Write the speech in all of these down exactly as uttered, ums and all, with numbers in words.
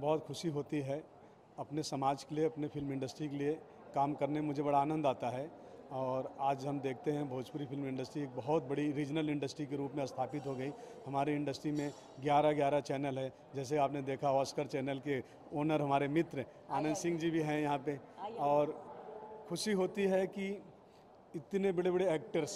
बहुत खुशी होती है अपने समाज के लिए, अपने फिल्म इंडस्ट्री के लिए काम करने में मुझे बड़ा आनंद आता है। और आज हम देखते हैं भोजपुरी फिल्म इंडस्ट्री एक बहुत बड़ी रीजनल इंडस्ट्री के रूप में स्थापित हो गई। हमारी इंडस्ट्री में ग्यारह ग्यारह चैनल है, जैसे आपने देखा ऑस्कर चैनल के ओनर हमारे मित्र आनंद सिंह जी भी हैं यहाँ पे। और खुशी होती है कि इतने बड़े बड़े एक्टर्स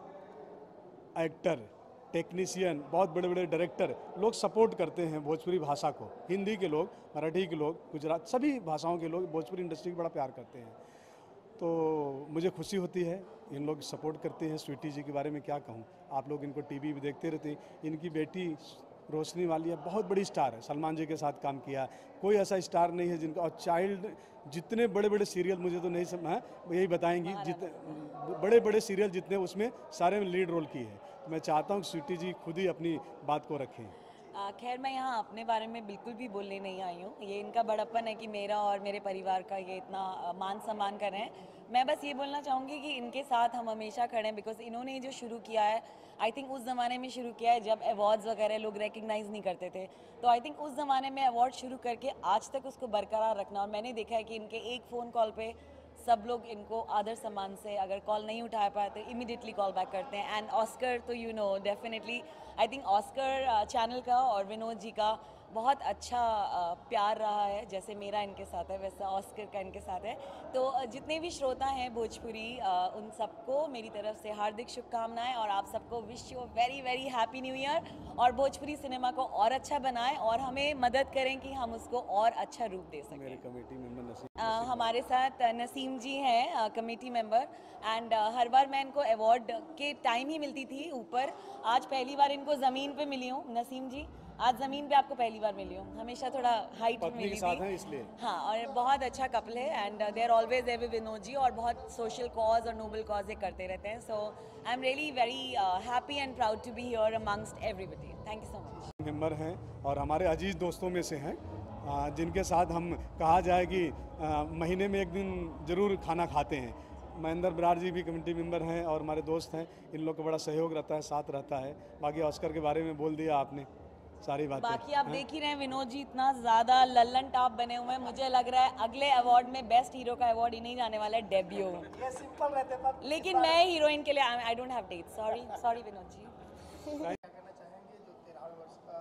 एक्टर टेक्नीशियन, बहुत बड़े बड़े डायरेक्टर लोग सपोर्ट करते हैं भोजपुरी भाषा को। हिंदी के लोग, मराठी के लोग, गुजरात, सभी भाषाओं के लोग भोजपुरी इंडस्ट्री को बड़ा प्यार करते हैं। तो मुझे खुशी होती है, इन लोग सपोर्ट करते हैं। स्वीटी जी के बारे में क्या कहूँ, आप लोग इनको टीवी भी देखते रहते हैं। इनकी बेटी रोशनी वालिया बहुत बड़ी स्टार है, सलमान जी के साथ काम किया। कोई ऐसा स्टार नहीं है जिनका, और चाइल्ड जितने बड़े बड़े सीरियल, मुझे तो नहीं समझ, यही बताएंगी, जितने बड़े बड़े सीरियल जितने उसमें सारे में लीड रोल की है। तो मैं चाहता हूँ कि स्वीटी जी खुद ही अपनी बात को रखें। खैर, मैं यहाँ अपने बारे में बिल्कुल भी बोलने नहीं आई हूँ। ये इनका बड़प्पन है कि मेरा और मेरे परिवार का ये इतना मान सम्मान कर रहे हैं। मैं बस ये बोलना चाहूँगी कि इनके साथ हम हमेशा खड़े हैं, बिकॉज इन्होंने जो शुरू किया है, आई थिंक उस ज़माने में शुरू किया है जब अवार्ड्स वगैरह लोग रिकग्नाइज़ नहीं करते थे। तो आई थिंक उस ज़माने में अवार्ड शुरू करके आज तक उसको बरकरार रखना, और मैंने देखा है कि इनके एक फ़ोन कॉल पे सब लोग इनको आदर सम्मान से, अगर कॉल नहीं उठा पाए तो इमीडिएटली कॉल बैक करते हैं। एंड ऑस्कर तो you know definitely I think Oscar channel का और विनोद जी का बहुत अच्छा प्यार रहा है। जैसे मेरा इनके साथ है, वैसा ऑस्कर का इनके साथ है। तो जितने भी श्रोता हैं भोजपुरी, उन सबको मेरी तरफ से हार्दिक शुभकामनाएं, और आप सबको wish you very very happy new year. और भोजपुरी सिनेमा को और अच्छा बनाएं और हमें मदद करें कि हम उसको और अच्छा रूप दे सकें। मेरे कमेटी मेंबर नसीम हमारे साथ नसीम जी हैं, कमेटी मेंबर। एंड हर बार मैं इनको अवार्ड के टाइम ही मिलती थी ऊपर, आज पहली बार इनको ज़मीन पे मिली हूँ। नसीम जी, आज ज़मीन पे आपको पहली बार मिली हूँ, हमेशा थोड़ा हाइट में मिली थी। इसलिए हाँ, और बहुत अच्छा कपल है। And they are always ever Vinod ji, और बहुत सोशल कॉज और नोबल कॉज ये करते रहते हैं। So I am really very happy and proud to be here amongst everybody. Thank you so much. Member हैं और हमारे अजीज दोस्तों में से हैं, जिनके साथ हम कहा जाए कि महीने में एक दिन ज़रूर खाना खाते हैं। महेंद्र बराड़ जी भी कमेटी मेंबर हैं और हमारे दोस्त हैं। इन लोग का बड़ा सहयोग रहता है, साथ रहता है। बाकी ऑस्कर के बारे में बोल दिया आपने सारी बातें। बाकी आप देख ही रहे हैं, विनोद जी इतना ज़्यादा लल्लन टाप बने हुए हैं। मुझे लग रहा है अगले अवार्ड में बेस्ट हीरो का अवार्ड ही नहीं जाने वाला है, डेब्यू। ये सिंपल रहते हैं, लेकिन मैं हीरोइन के लिए I don't have date. Sorry sorry Vinod ji. क्या कहना चाहेंगे जो तेरहवें वर्ष का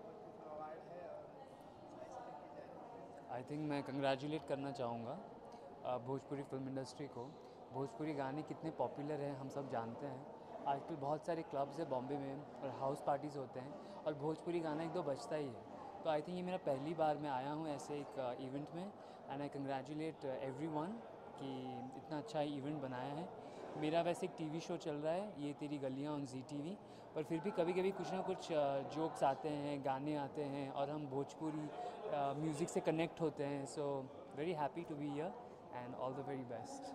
अवार्ड है और आई थिंक मैं कंग्रेचुलेट करना चाहूँगा भोजपुरी फिल्म इंडस्ट्री को। भोजपुरी गाने कितने पॉपुलर हैं हम सब जानते हैं। आजकल बहुत सारे क्लब्स है बॉम्बे में और हाउस पार्टीज़ होते हैं, और भोजपुरी गाना एक दो बजता ही है। तो आई थिंक ये मेरा पहली बार मैं आया हूँ ऐसे एक इवेंट में, एंड आई कंग्रेचुलेट एवरीवन कि इतना अच्छा इवेंट बनाया है। मेरा वैसे एक टीवी शो चल रहा है, ये तेरी गलियाँ ऑन जी टीवी, पर फिर भी कभी कभी कुछ ना कुछ जोक्स आते हैं, गाने आते हैं, और हम भोजपुरी म्यूज़िक से कनेक्ट होते हैं। So very happy to be here and all the very best.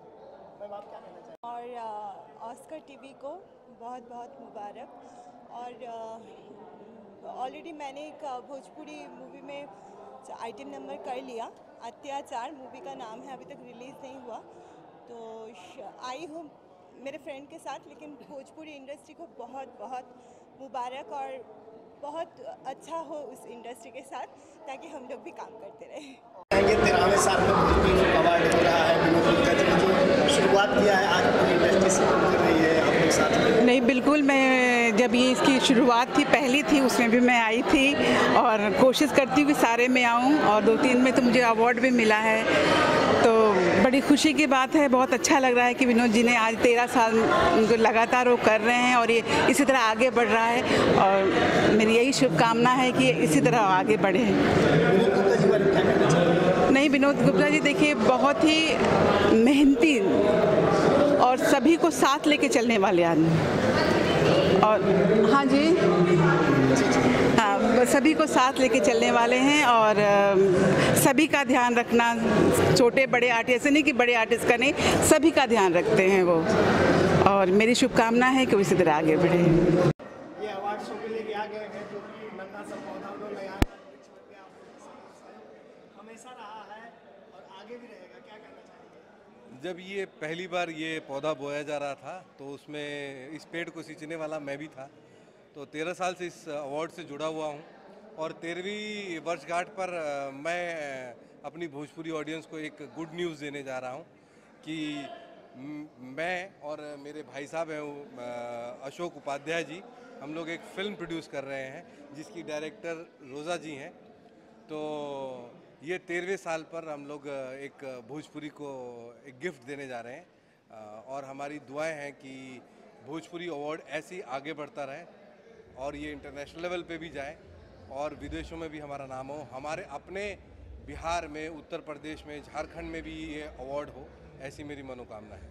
और ऑस्कर टीवी को बहुत बहुत मुबारक। और ऑलरेडी uh, मैंने एक भोजपुरी मूवी में आइटम नंबर कर लिया, अत्याचार मूवी का नाम है, अभी तक रिलीज़ नहीं हुआ। तो आई हूँ मेरे फ्रेंड के साथ, लेकिन भोजपुरी इंडस्ट्री को बहुत बहुत मुबारक, और बहुत अच्छा हो उस इंडस्ट्री के साथ, ताकि हम लोग भी काम करते रहें। ये तेरहवें साल में भोजपुरी अवार्ड हो रहा है, विनोद गुप्ता जी ने जो शुरुआत किया है, आज पूरी इंडस्ट्री से कर रही है, हम लोग साथ में। नहीं, बिल्कुल, मैं जब ये इसकी शुरुआत थी, पहली थी, उसमें भी मैं आई थी, और कोशिश करती हूँ कि सारे में आऊँ, और दो तीन में तो मुझे अवार्ड भी मिला है। तो बड़ी खुशी की बात है, बहुत अच्छा लग रहा है कि विनोद जी ने आज तेरह साल उनको लगातार वो कर रहे हैं, और ये इसी तरह आगे बढ़ रहा है, और मेरी यही शुभकामना है कि इसी तरह आगे बढ़े। विनोद गुप्ता जी बारे में क्या कहना चाहिए? नहीं, विनोद गुप्ता जी देखिए बहुत ही मेहनती और सभी को साथ लेके चलने वाले आदमी, और हाँ जी हाँ, सभी को साथ लेके चलने वाले हैं, और सभी का ध्यान रखना, छोटे बड़े आर्टिस्ट नहीं कि बड़े आर्टिस्ट का नहीं, सभी का ध्यान रखते हैं वो। और मेरी शुभकामना है कि वो इसी तरह आगे बढ़े। ये अवार्ड शो के लिए आ गए हैं, जो कि नन्हा सा पौधा उन्होंने यहाँ हमेशा रहा है और आगे भी रहेगा, क्या कहना चाहेंगे? जब ये पहली बार ये पौधा बोया जा रहा था, तो उसमें इस पेड़ को सींचने वाला मैं भी था। तो तेरह साल से इस अवार्ड से जुड़ा हुआ हूँ, और तेरहवीं वर्षगांठ पर अ, मैं अपनी भोजपुरी ऑडियंस को एक गुड न्यूज़ देने जा रहा हूँ कि म- मैं और मेरे भाई साहब हैं अ, अशोक उपाध्याय जी, हम लोग एक फ़िल्म प्रोड्यूस कर रहे हैं जिसकी डायरेक्टर रोज़ा जी हैं। तो ये तेरहवें साल पर हम लोग अ, एक भोजपुरी को एक गिफ्ट देने जा रहे हैं अ, और हमारी दुआएं हैं कि भोजपुरी अवार्ड ऐसे ही आगे बढ़ता रहे और ये इंटरनेशनल लेवल पे भी जाए और विदेशों में भी हमारा नाम हो। हमारे अपने बिहार में, उत्तर प्रदेश में, झारखंड में भी ये अवार्ड हो, ऐसी मेरी मनोकामना है।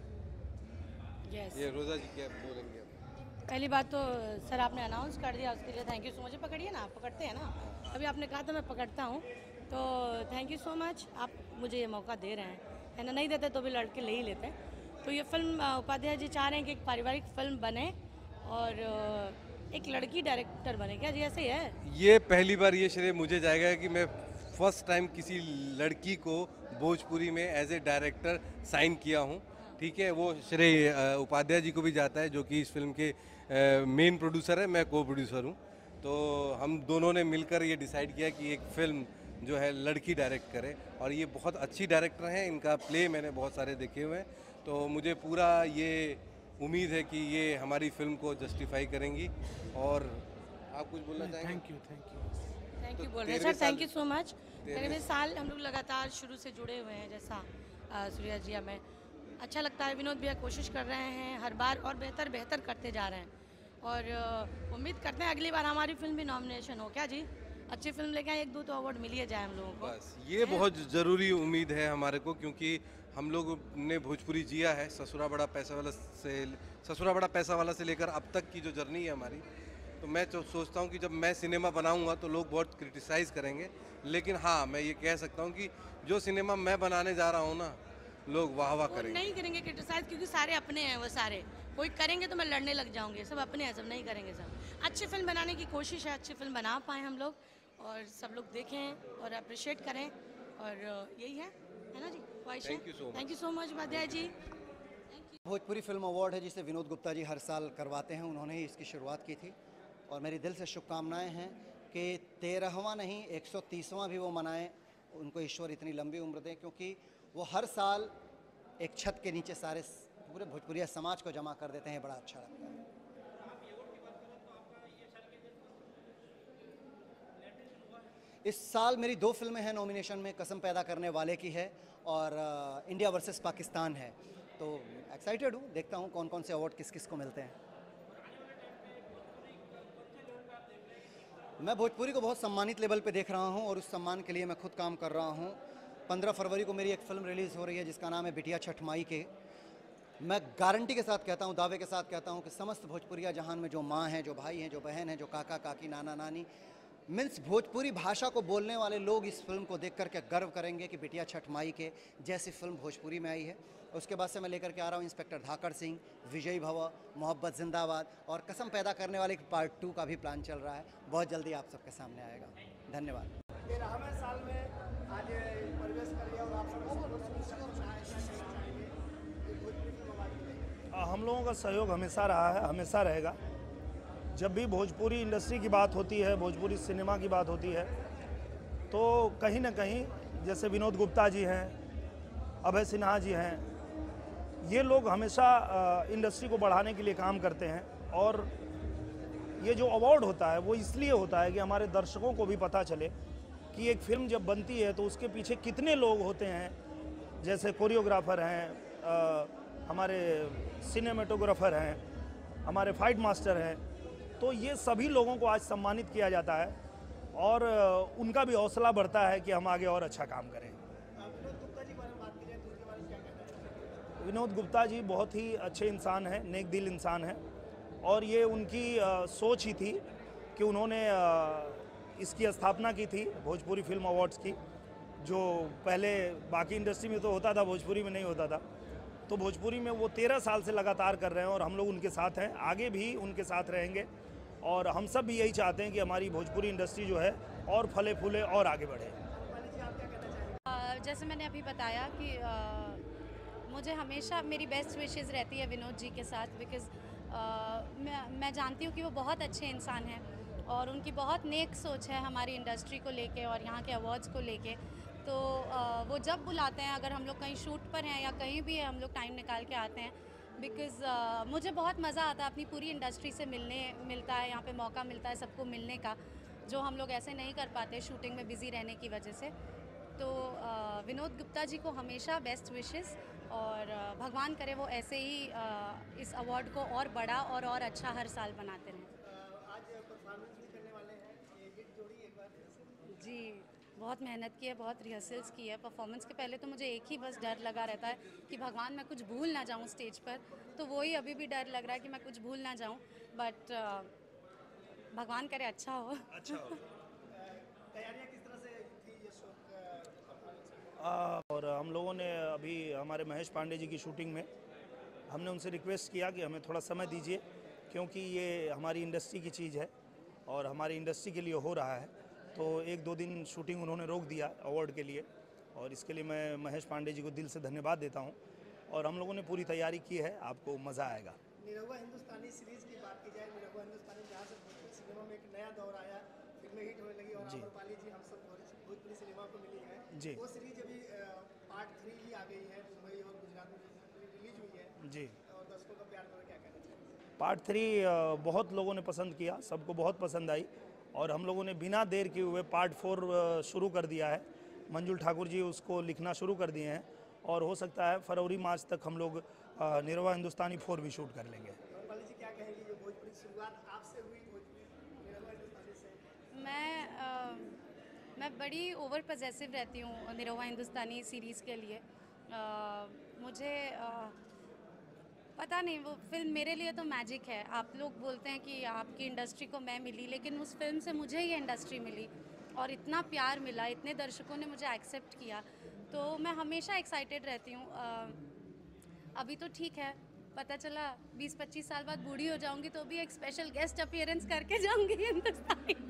यस ये रोज़ा जी क्या बोलेंगे? पहली बात तो सर आपने अनाउंस कर दिया, उसके लिए थैंक यू सो मच। पकड़िए ना, आप पकड़ते हैं ना, अभी आपने कहा था मैं पकड़ता हूँ, तो थैंक यू सो मच, आप मुझे ये मौका दे रहे हैं, है ना। नहीं देते तो भी लड़के ले ही लेते हैं। तो ये फिल्म अ, उपाध्याय जी चाह रहे हैं कि एक पारिवारिक फिल्म बने और अ, एक लड़की डायरेक्टर बने, क्या जी ऐसे ही है? ये पहली बार ये श्रेय मुझे जाएगा कि मैं फर्स्ट टाइम किसी लड़की को भोजपुरी में एज ए डायरेक्टर साइन किया हूँ। ठीक है, वो श्रेय अ, उपाध्याय जी को भी जाता है जो कि इस फिल्म के मेन प्रोड्यूसर है, मैं को प्रोड्यूसर हूँ। तो हम दोनों ने मिलकर ये डिसाइड किया कि एक फ़िल्म जो है लड़की डायरेक्ट करे और ये बहुत अच्छी डायरेक्टर हैं, इनका प्ले मैंने बहुत सारे देखे हुए हैं। तो मुझे पूरा ये उम्मीद है कि ये हमारी फिल्म को जस्टिफाई करेंगी। और आप कुछ बोलना चाहेंगे? Thank you thank you thank you तो बोल रहे हैं तेरहवें सर, थैंक साल- यू सो मच। तेरहवें तेरहवें साल हम लोग लगातार शुरू से जुड़े हुए हैं, जैसा अ, सूर्या जी हमें अच्छा लगता है। विनोद भैया कोशिश कर रहे हैं हर बार और बेहतर बेहतर करते जा रहे हैं और अ, उम्मीद करते हैं अगली बार हमारी फिल्म भी नॉमिनेशन हो। क्या जी, अच्छी फिल्म लेके आए, एक दो तो अवार्ड मिल ही जाए हम लोगों को। बस ये बहुत ज़रूरी उम्मीद है हमारे को, क्योंकि हम लोग ने भोजपुरी जिया है ससुरा बड़ा पैसा वाला से ससुरा बड़ा पैसा वाला से लेकर अब तक की जो जर्नी है हमारी। तो मैं तो सोचता हूँ कि जब मैं सिनेमा बनाऊँगा तो लोग बहुत क्रिटिसाइज़ करेंगे, लेकिन हाँ मैं ये कह सकता हूँ कि जो सिनेमा मैं बनाने जा रहा हूँ ना, लोग वाह वाह वो करेंगे। नहीं करेंगे क्रिटिसाइज, क्योंकि सारे अपने हैं, वो सारे कोई करेंगे तो मैं लड़ने लग जाऊंगी। सब अपने हैं, सब नहीं करेंगे। सब अच्छी फिल्म बनाने की कोशिश है, अच्छी फिल्म बना पाए हम लोग और सब लोग देखें और अप्रिशिएट करें और यही है है ना जी, ख्वाहिश है। Thank you so much. Thank you so much Upadhyay ji. Bhojpuri film award है जिसे विनोद गुप्ता जी हर साल करवाते हैं, उन्होंने ही इसकी शुरुआत की थी और मेरी दिल से शुभकामनाएं हैं कि तेरहवां नहीं एक सौ तीसवां भी वो मनाएं। उनको ईश्वर इतनी लंबी उम्र दें, क्योंकि वो हर साल एक छत के नीचे सारे पूरे भोजपुरिया समाज को जमा कर देते हैं, बड़ा अच्छा लगता है। इस साल मेरी दो फिल्में हैं नॉमिनेशन में, कसम पैदा करने वाले की है और अ, इंडिया वर्सेस पाकिस्तान है। तो एक्साइटेड हूँ, देखता हूँ कौन कौन से अवार्ड किस किस को मिलते हैं। मैं भोजपुरी को बहुत सम्मानित लेवल पे देख रहा हूँ और उस सम्मान के लिए मैं खुद काम कर रहा हूँ। पंद्रह फरवरी को मेरी एक फ़िल्म रिलीज़ हो रही है जिसका नाम है बिटिया छठ माई के। मैं गारंटी के साथ कहता हूँ, दावे के साथ कहता हूँ कि समस्त भोजपुरिया जहान में जो माँ हैं, जो भाई हैं, जो बहन हैं, जो काका काकी, नाना नानी, मीन्स भोजपुरी भाषा को बोलने वाले लोग इस फिल्म को देख कर के गर्व करेंगे कि बिटिया छठ माई के जैसी फिल्म भोजपुरी में आई है। उसके बाद से मैं लेकर के आ रहा हूँ इंस्पेक्टर धाकड़ सिंह, विजयी भव, मोहब्बत जिंदाबाद और कसम पैदा करने वाले पार्ट टू का भी प्लान चल रहा है, बहुत जल्दी आप सबके सामने आएगा। धन्यवाद। तेरहवें साल में आज प्रवेश कर लिया और आप हम लोगों का सहयोग हमेशा रहा है, हमेशा रहेगा। जब भी भोजपुरी इंडस्ट्री की बात होती है, भोजपुरी सिनेमा की बात होती है, तो कहीं ना कहीं जैसे विनोद गुप्ता जी हैं, अभय सिन्हा जी हैं, ये लोग हमेशा इंडस्ट्री को बढ़ाने के लिए काम करते हैं। और ये जो अवार्ड होता है वो इसलिए होता है कि हमारे दर्शकों को भी पता चले कि एक फिल्म जब बनती है तो उसके पीछे कितने लोग होते हैं। जैसे कोरियोग्राफर हैं, आ, हमारे सिनेमेटोग्राफर हैं, हमारे फाइट मास्टर हैं, तो ये सभी लोगों को आज सम्मानित किया जाता है और उनका भी हौसला बढ़ता है कि हम आगे और अच्छा काम करें। विनोद गुप्ता जी बहुत ही अच्छे इंसान हैं, नेक दिल इंसान हैं और ये उनकी आ, सोच ही थी कि उन्होंने आ, इसकी स्थापना की थी भोजपुरी फिल्म अवार्ड्स की, जो पहले बाकी इंडस्ट्री में तो होता था, भोजपुरी में नहीं होता था। तो भोजपुरी में वो तेरह साल से लगातार कर रहे हैं और हम लोग उनके साथ हैं, आगे भी उनके साथ रहेंगे और हम सब भी यही चाहते हैं कि हमारी भोजपुरी इंडस्ट्री जो है और फले फूले और आगे बढ़े। जैसे मैंने अभी बताया कि आ, मुझे हमेशा मेरी बेस्ट विशेज़ रहती है विनोद जी के साथ, बिकॉज़ मैं मैं जानती हूँ कि वो बहुत अच्छे इंसान हैं और उनकी बहुत नेक सोच है हमारी इंडस्ट्री को लेके और यहाँ के अवार्ड्स को लेके। तो आ, वो जब बुलाते हैं, अगर हम लोग कहीं शूट पर हैं या कहीं भी है, हम लोग टाइम निकाल के आते हैं। बिकॉज़ uh, मुझे बहुत मज़ा आता है, अपनी पूरी इंडस्ट्री से मिलने मिलता है, यहाँ पे मौका मिलता है सबको मिलने का, जो हम लोग ऐसे नहीं कर पाते शूटिंग में बिज़ी रहने की वजह से। तो uh, विनोद गुप्ता जी को हमेशा बेस्ट विशेस, और uh, भगवान करे वो ऐसे ही uh, इस अवार्ड को और बड़ा और और अच्छा हर साल बनाते रहें। आज परफॉर्मेंस भी करने वाले हैं, ये हिट जोड़ी एक बार। जी, बहुत मेहनत की है, बहुत रिहर्सल्स की है। परफॉर्मेंस के पहले तो मुझे एक ही बस डर लगा रहता है कि भगवान मैं कुछ भूल ना जाऊं स्टेज पर, तो वही अभी भी डर लग रहा है कि मैं कुछ भूल ना जाऊं, बट uh, भगवान करे अच्छा हो। अच्छा हो। तैयारियां किस तरह से थी ये शो का? और हम लोगों ने अभी हमारे महेश पांडे जी की शूटिंग में हमने उनसे रिक्वेस्ट किया कि हमें थोड़ा समय दीजिए, क्योंकि ये हमारी इंडस्ट्री की चीज़ है और हमारी इंडस्ट्री के लिए हो रहा है। तो एक दो दिन शूटिंग उन्होंने रोक दिया अवार्ड के लिए, और इसके लिए मैं महेश पांडे जी को दिल से धन्यवाद देता हूं। और हम लोगों ने पूरी तैयारी की है, आपको मज़ा आएगा। निरहुआ हिंदुस्तानी सीरीज की बात की जाए, निरहुआ हिंदुस्तानी जहाँ से भोजपुरी सिनेमा में एक नया दौर आया, फिल्में हिट होने लगी और आम्रपाली जी हम सब भोजपुरी सिनेमा को मिली है जी। वो सीरीज अभी पार्ट थ्री ही आ गई है, मुंबई और गुजरात में रिलीज हुई है जी, और दर्शकों का प्यार क्या कहना चाहिए? पार्ट थ्री बहुत लोगों ने पसंद किया, सबको बहुत पसंद आई, और हम लोगों ने बिना देर किए हुए पार्ट फोर शुरू कर दिया है। मंजुल ठाकुर जी उसको लिखना शुरू कर दिए हैं, और हो सकता है फरवरी मार्च तक हम लोग निरहुआ हिंदुस्तानी फोर भी शूट कर लेंगे। आम्रपाली जी क्या कहेंगी, जो भोजपुरी शुरुआत आपसे हुई भोजपुरी निरहुआ हिंदुस्तानी से? मैं आ, मैं बड़ी ओवर पजेसिव रहती हूँ निरहुआ हिंदुस्तानी सीरीज़ के लिए। आ, मुझे आ, पता नहीं, वो फिल्म मेरे लिए तो मैजिक है। आप लोग बोलते हैं कि आपकी इंडस्ट्री को मैं मिली, लेकिन उस फिल्म से मुझे ये इंडस्ट्री मिली और इतना प्यार मिला, इतने दर्शकों ने मुझे एक्सेप्ट किया, तो मैं हमेशा एक्साइटेड रहती हूँ। अभी तो ठीक है, पता चला बीस पच्चीस साल बाद बूढ़ी हो जाऊंगी तो भी एक स्पेशल गेस्ट अपीयरेंस करके जाऊंगी हिंदुस्तानी में।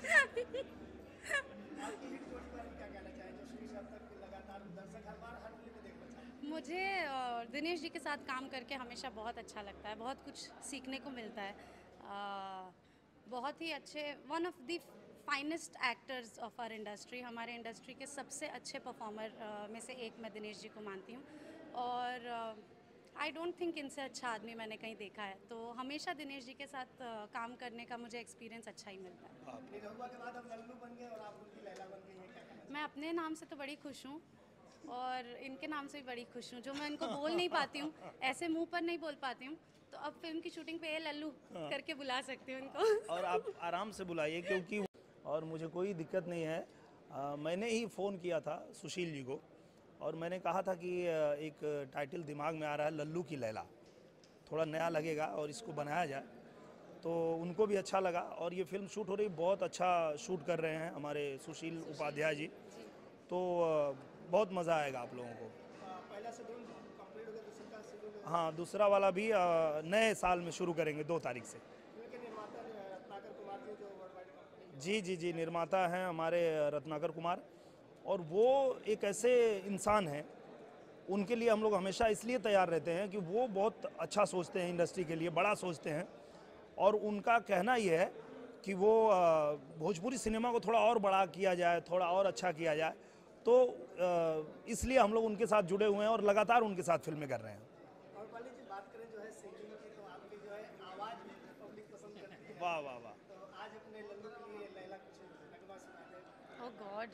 आपकी हिट जोड़ी पर क्या कहना चाहें, जो शुरू से अब तक लगातार दर्शक हर बार हर फिल्म में देखना चाहते हैं? मुझे और दिनेश जी के साथ काम करके हमेशा बहुत अच्छा लगता है, बहुत कुछ सीखने को मिलता है। आ, बहुत ही अच्छे, one of the finest actors of our industry, हमारे इंडस्ट्री के सबसे अच्छे परफॉर्मर में से एक मैं दिनेश जी को मानती हूँ, और आई डोंट थिंक इनसे अच्छा आदमी मैंने कहीं देखा है। तो हमेशा दिनेश जी के साथ uh, काम करने का मुझे एक्सपीरियंस अच्छा ही मिलता है। निरहुआ के बाद अब लल्लू बन गए और आप उनकी लैला बन गई हैं, क्या कहना? मैं अपने नाम से तो बड़ी खुश हूँ और इनके नाम से भी बड़ी खुश हूँ, जो मैं इनको बोल नहीं पाती हूँ, ऐसे मुंह पर नहीं बोल पाती हूँ, तो अब फिल्म की शूटिंग पे ए लल्लू करके बुला सकती हूँ इनको। और आप आराम से बुलाइए, क्योंकि और मुझे कोई दिक्कत नहीं है। आ, मैंने ही फ़ोन किया था सुशील जी को, और मैंने कहा था कि एक टाइटल दिमाग में आ रहा है, लल्लू की लैला, थोड़ा नया लगेगा और इसको बनाया जाए, तो उनको भी अच्छा लगा। और ये फिल्म शूट हो रही, बहुत अच्छा शूट कर रहे हैं हमारे सुशील उपाध्याय जी, तो बहुत मज़ा आएगा आप लोगों को। पहला शेड्यूल कंप्लीट हो गया, दूसरा शेड्यूल? हाँ, दूसरा वाला भी नए साल में शुरू करेंगे, दो तारीख से। निर्माता रत्नाकर कुमार जी जो वर्ल्ड वाइड कंपनी, जी जी जी निर्माता हैं हमारे रत्नाकर कुमार, और वो एक ऐसे इंसान हैं, उनके लिए हम लोग हमेशा इसलिए तैयार रहते हैं कि वो बहुत अच्छा सोचते हैं, इंडस्ट्री के लिए बड़ा सोचते हैं, और उनका कहना ये है कि वो भोजपुरी सिनेमा को थोड़ा और बड़ा किया जाए, थोड़ा और अच्छा किया जाए, तो इसलिए हम लोग उनके साथ जुड़े हुए हैं और लगातार उनके साथ फिल्में कर रहे हैं। आम्रपाली जी, बात करें जो है सिंगिंग की, तो आपकी जो है आवाज़ पब्लिक पसंद करती है। वाह वाह वाह। तो आज अपने लल्लू के लिए लैला कुछ नगमा सुना दें। ओह गॉड,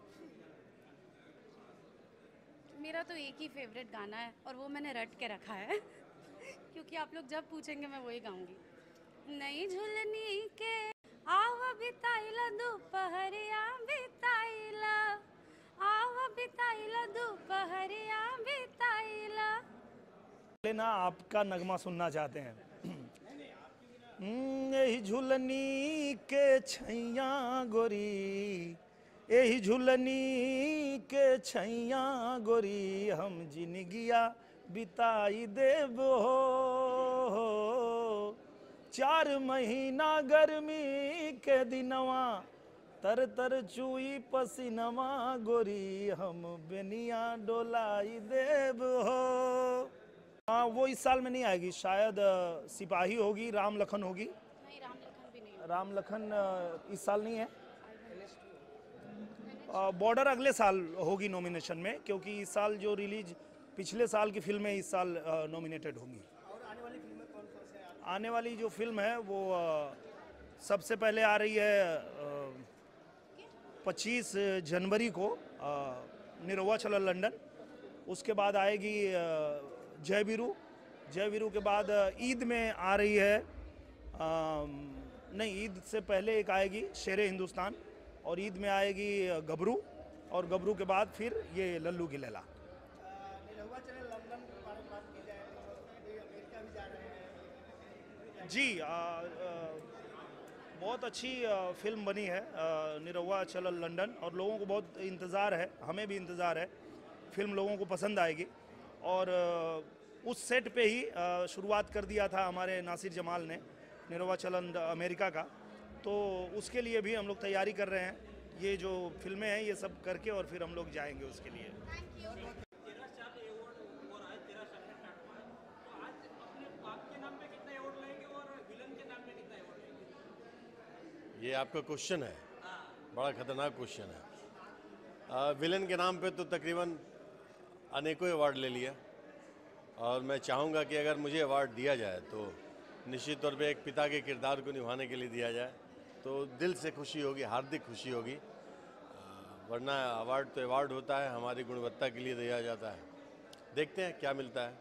मेरा तो एक ही फेवरेट गाना है और वो मैंने रट के रखा है क्योंकि आप लोग जब पूछेंगे मैं वही गाऊंगी। नई झुलनी के आवा बिताइला दोपहरिया बिताइला, आवा बिताइला दोपहरिया बिताइला। लेना आपका नगमा सुनना चाहते हैं। यही झुलनी के छैया गोरी, यही झुलनी के छैया गोरी, हम जिनगिया बिताई देव हो। चार महीना गर्मी के दिनवा, तर तर चुई पसीनवा गोरी, हम बेनिया डोलाई देव हो। हाँ, वो इस साल में नहीं आएगी, शायद सिपाही होगी, राम लखन होगी। नहीं, राम लखन भी नहीं राम लखन अ, इस साल नहीं है, बॉर्डर अगले साल होगी नॉमिनेशन में, क्योंकि इस साल जो रिलीज पिछले साल की फिल्में इस साल नॉमिनेटेड होंगी। और आने वाली फिल्में कौन कौन से हैं? आने वाली जो फिल्म है वो अ, सबसे पहले आ रही है पच्चीस जनवरी को अ, निरहुआ चला लंदन। उसके बाद आएगी अ, जय वीरू। जय वीरू के बाद अ, ईद में आ रही है, अ, नहीं ईद से पहले एक आएगी शेरे हिंदुस्तान, और ईद में आएगी अ, गबरू, और गबरू के बाद फिर ये लल्लू की लैला। निरहुआ चले लंदन के बारे में बात की जाए तो अभी अमेरिका भी जा रहे हैं। जी आ, आ, बहुत अच्छी आ, फिल्म बनी है आ, निरहुआ चलल लंदन, और लोगों को बहुत इंतज़ार है, हमें भी इंतज़ार है। फिल्म लोगों को पसंद आएगी, और आ, उस सेट पे ही आ, शुरुआत कर दिया था हमारे नासिर जमाल ने निरहुआ चलन अमेरिका का, तो उसके लिए भी हम लोग तैयारी कर रहे हैं। ये जो फिल्में हैं ये सब करके और फिर हम लोग जाएंगे उसके लिए। ये आपका क्वेश्चन है, बड़ा खतरनाक क्वेश्चन है। विलन के नाम पे तो तकरीबन अनेकों अवार्ड ले लिया, और मैं चाहूँगा कि अगर मुझे अवार्ड दिया जाए तो निश्चित तौर पे एक पिता के किरदार को निभाने के लिए दिया जाए, तो दिल से खुशी होगी, हार्दिक खुशी होगी। वरना अवार्ड तो अवार्ड होता है, हमारी गुणवत्ता के लिए दिया जाता है। देखते हैं क्या मिलता है।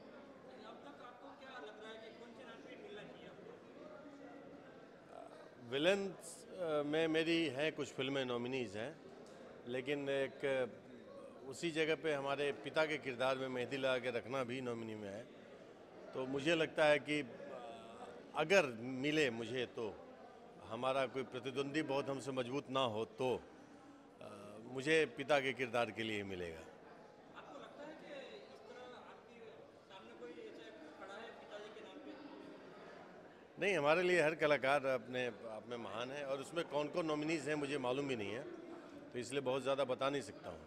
विलन में मेरी हैं कुछ फिल्में नॉमिनीज़ हैं, लेकिन एक उसी जगह पे हमारे पिता के किरदार में मेहंदी लगा के रखना भी नॉमिनी में है। तो मुझे लगता है कि अगर मिले मुझे, तो हमारा कोई प्रतिद्वंदी बहुत हमसे मजबूत ना हो तो आ, मुझे पिता के किरदार के लिए मिलेगा। नहीं, हमारे लिए हर कलाकार अपने आप में महान है, और उसमें कौन कौन नॉमिनीज़ हैं मुझे मालूम भी नहीं है, तो इसलिए बहुत ज़्यादा बता नहीं सकता हूँ।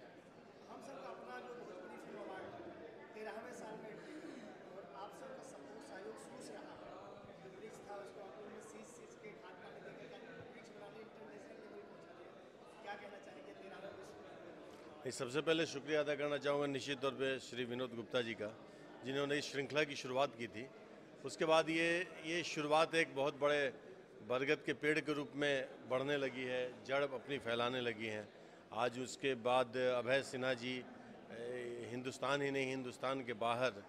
हम सब का अपना जो भोजपुरी फिल्म अवार्ड तेरहवें साल में, और आप सबका सपोर्ट सहयोग शुरू से रहा है। जो ब्रिज था उसको आप लोगों ने सीज सीज के घाट पानी देकर ब्रिज बनाने इंटरनेशनल लेवल पहुँचा दिया। क्या कहना चाहेंगे तेरहवें विश्व? सबसे पहले शुक्रिया अदा करना चाहूँगा निश्चित तौर पे श्री विनोद गुप्ता जी का, जिन्होंने इस श्रृंखला की शुरुआत की थी। उसके बाद ये ये शुरुआत एक बहुत बड़े बरगद के पेड़ के रूप में बढ़ने लगी है, जड़ अपनी फैलाने लगी हैं। आज उसके बाद अभय सिन्हा जी हिंदुस्तान ही नहीं हिंदुस्तान के बाहर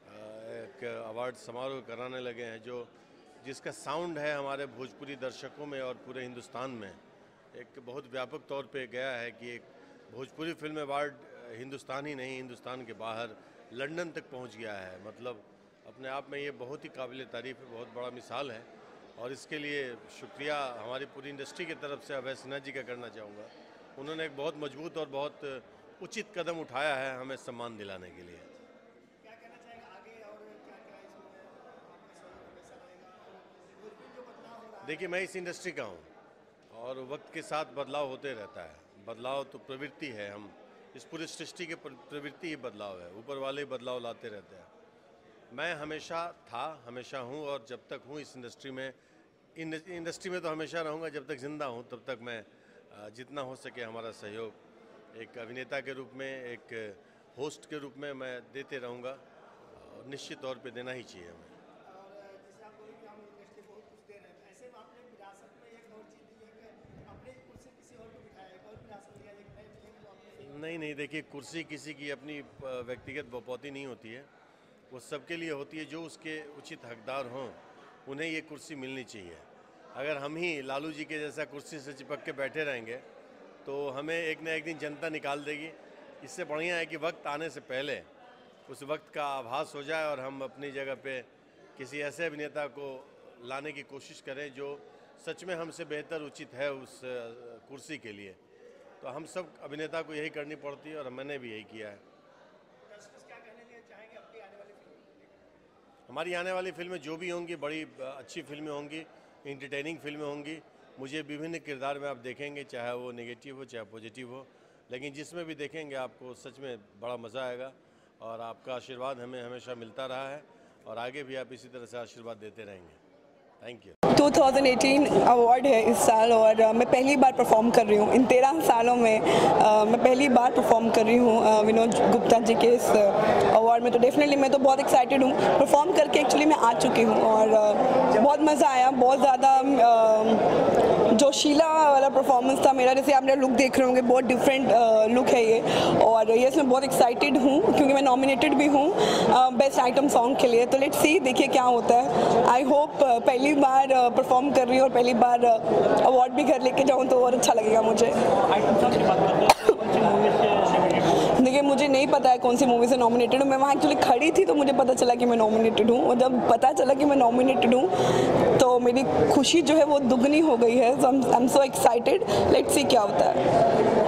एक अवार्ड समारोह कराने लगे हैं, जो जिसका साउंड है हमारे भोजपुरी दर्शकों में और पूरे हिंदुस्तान में एक बहुत व्यापक तौर पे गया है कि एक भोजपुरी फिल्म अवार्ड हिंदुस्तान ही नहीं हिंदुस्तान के बाहर लंदन तक पहुंच गया है। मतलब अपने आप में ये बहुत ही काबिल तारीफ़ है, बहुत बड़ा मिसाल है, और इसके लिए शुक्रिया हमारी पूरी इंडस्ट्री की तरफ से अभय सिन्हा जी का करना चाहूँगा। उन्होंने एक बहुत मजबूत और बहुत उचित कदम उठाया है हमें सम्मान दिलाने के लिए। क्या कहना चाहेंगे आगे, और क्या क्या इसमें आपका सहयोग हमेशा रहेगा? भोजपुरी जो बदलाव हो रहा है, देखिए, मैं इस इंडस्ट्री का हूँ, और वक्त के साथ बदलाव होते रहता है। बदलाव तो प्रवृत्ति है, हम इस पूरी सृष्टि की प्रवृत्ति ही बदलाव है, ऊपर वाले ही बदलाव लाते रहते हैं। मैं हमेशा था, हमेशा हूँ, और जब तक हूँ इस इंडस्ट्री में, इन इंडस्ट्री में तो हमेशा रहूँगा। जब तक ज़िंदा हूँ तब तक मैं जितना हो सके हमारा सहयोग एक अभिनेता के रूप में, एक होस्ट के रूप में मैं देते रहूँगा, और निश्चित तौर पे देना ही चाहिए हमें। और जैसे आप बोले कि हम इंडस्ट्री बहुत कुछ दे रहे हैं, ऐसे में आपने विरासत में एक और चीज़ दी है कि अपने कुर्सी किसी और को बिठाया, एक और विरासत लिया, एक नई फिल्म जो आपने। नहीं नहीं, देखिए, कुर्सी किसी की अपनी व्यक्तिगत बपौती नहीं होती है, वो सबके लिए होती है। जो उसके उचित हकदार हों उन्हें ये कुर्सी मिलनी चाहिए। अगर हम ही लालू जी के जैसा कुर्सी से चिपक के बैठे रहेंगे तो हमें एक न एक दिन जनता निकाल देगी। इससे बढ़िया है कि वक्त आने से पहले उस वक्त का आभास हो जाए, और हम अपनी जगह पे किसी ऐसे अभिनेता को लाने की कोशिश करें जो सच में हमसे बेहतर उचित है उस कुर्सी के लिए। तो हम सब अभिनेता को यही करनी पड़ती है, और मैंने भी यही किया है। हमारी आने वाली फिल्में जो भी होंगी बड़ी अच्छी फिल्में होंगी, इंटरटेनिंग फिल्में होंगी। मुझे विभिन्न किरदार में आप देखेंगे, चाहे वो नेगेटिव हो चाहे पॉजिटिव हो, लेकिन जिसमें भी देखेंगे आपको सच में बड़ा मज़ा आएगा। और आपका आशीर्वाद हमें हमेशा मिलता रहा है, और आगे भी आप इसी तरह से आशीर्वाद देते रहेंगे। Thank you. दो हज़ार अठारह अवार्ड है इस साल और uh, मैं पहली बार परफॉर्म कर रही हूँ इन तेरह सालों में। uh, मैं पहली बार परफॉर्म कर रही हूँ uh, विनोद गुप्ता जी के इस अवार्ड uh, में। तो डेफिनेटली मैं तो बहुत एक्साइटेड हूँ। परफॉर्म करके एक्चुअली मैं आ चुकी हूँ और uh, बहुत मज़ा आया। बहुत ज़्यादा uh, जोशीला वाला परफॉर्मेंस था मेरा। जैसे आपने लुक देख रहे होंगे, बहुत डिफरेंट लुक है ये। और ये इसमें बहुत एक्साइटेड हूँ क्योंकि मैं नॉमिनेटेड भी हूँ बेस्ट आइटम सॉन्ग के लिए। तो लेट्स सी, देखिए क्या होता है। आई होप पहली बार परफॉर्म कर रही हूँ और पहली बार अवार्ड भी घर लेके जाऊँ तो और अच्छा लगेगा मुझे। देखिए मुझे नहीं पता है कौन सी मूवी से नॉमिनेटेड हूँ। मैं वहाँ एक्चुअली खड़ी थी तो मुझे पता चला कि मैं नॉमिनेटेड हूँ, और जब पता चला कि मैं नॉमिनेटेड हूँ तो मेरी खुशी जो है वो दुगनी हो गई है। So I am so excited. Let's see क्या होता है।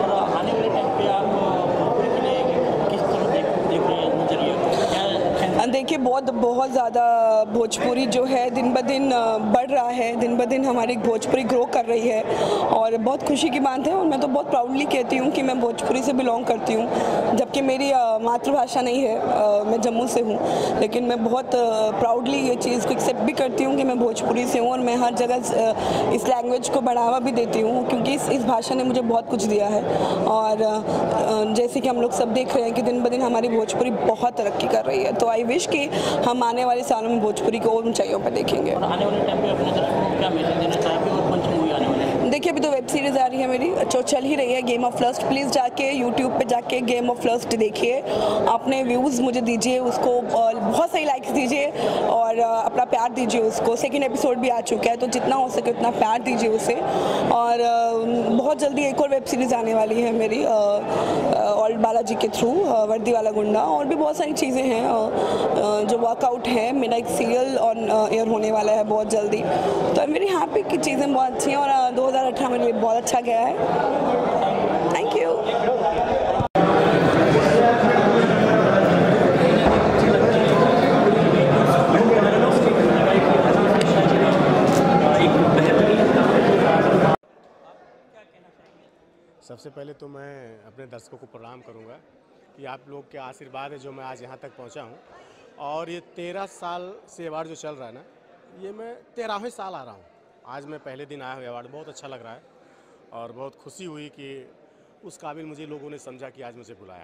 देखिए बहुत बहुत ज़्यादा भोजपुरी जो है दिन ब दिन बढ़ रहा है, दिन ब दिन हमारी भोजपुरी ग्रो कर रही है और बहुत खुशी की बात है। और मैं तो बहुत प्राउडली कहती हूँ कि मैं भोजपुरी से बिलोंग करती हूँ, जबकि मेरी मातृभाषा नहीं है, मैं जम्मू से हूँ। लेकिन मैं बहुत प्राउडली ये चीज़ को एक्सेप्ट भी करती हूँ कि मैं भोजपुरी से हूँ और मैं हर जगह इस लैंग्वेज को बढ़ावा भी देती हूँ क्योंकि इस इस भाषा ने मुझे बहुत कुछ दिया है। और जैसे कि हम लोग सब देख रहे हैं कि दिन ब दिन हमारी भोजपुरी बहुत तरक्की कर रही है। तो आई विश कि हम आने वाले सालों में भोजपुरी को और ऊंचाइयों पर देखेंगे। आने वाले टाइम पे अपने तरफ को क्या मैसेज देना चाहते हो और कौन सी मूवी आने वाली है? देखिए अभी तो वेब सीरीज़ आ रही है मेरी, जो चल ही रही है, गेम ऑफ लस्ट। प्लीज़ जाके यूट्यूब पे जाके गेम ऑफ लस्ट देखिए, अपने व्यूज़ मुझे दीजिए, उसको बहुत सही लाइक्स दीजिए और अपना प्यार दीजिए उसको। सेकेंड एपिसोड भी आ चुका है तो जितना हो सके उतना प्यार दीजिए उसे। और बहुत जल्दी एक और वेब सीरीज़ आने वाली है मेरी और बालाजी के थ्रू, वर्दी वाला गुंडा। और भी बहुत सारी चीज़ें हैं जो वर्कआउट है। मेरा एक सीरियल ऑन एयर होने वाला है बहुत जल्दी। तो मेरी हैप्पी की चीज़ें बहुत अच्छी हैं और दो हज़ार अठारह मेरे लिए बहुत अच्छा गया है। Thank you. सबसे पहले तो मैं अपने दर्शकों को प्रणाम करूंगा कि आप लोग के आशीर्वाद है जो मैं आज यहाँ तक पहुँचा हूँ। और ये तेरह साल से अवार्ड जो चल रहा है ना, ये मैं तेरहवें साल आ रहा हूँ। आज मैं पहले दिन आया हूँ अवार्ड, बहुत अच्छा लग रहा है और बहुत खुशी हुई कि उस काबिल मुझे लोगों ने समझा कि आज मुझे बुलाया।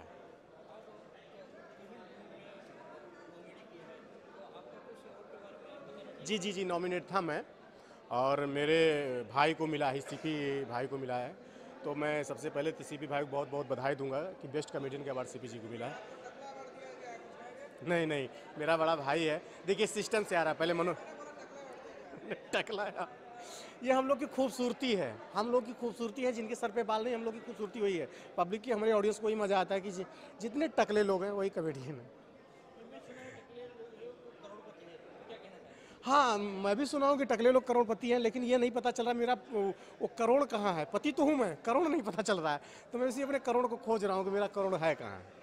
जी जी जी नॉमिनेट था मैं और मेरे भाई को मिला है, सीपी भाई को मिला है। तो मैं सबसे पहले सीपी भाई को बहुत बहुत बधाई दूंगा कि बेस्ट कॉमेडियन के अवार्ड सीपी जी को मिला है। नहीं नहीं, मेरा बड़ा भाई है। देखिए सिस्टम से आ रहा है, पहले मनो टकलाया। ये हम लोग की खूबसूरती है, हम लोग की खूबसूरती है। जिनके सर पे बाल नहीं, हम लोग की खूबसूरती वही है। पब्लिक की, हमारे ऑडियंस को ही मज़ा आता है कि जितने टकले लोग हैं वही कॉमेडियन है। हाँ, मैं भी सुना हूँ कि टकले लोग करोड़पति हैं, लेकिन ये नहीं पता चल रहा मेरा वो करोड़ कहाँ है। पति तो हूँ मैं, करोड़ नहीं पता चल रहा है। तो मैं इसी अपने करोड़ को खोज रहा हूँ कि मेरा करोड़ है कहाँ।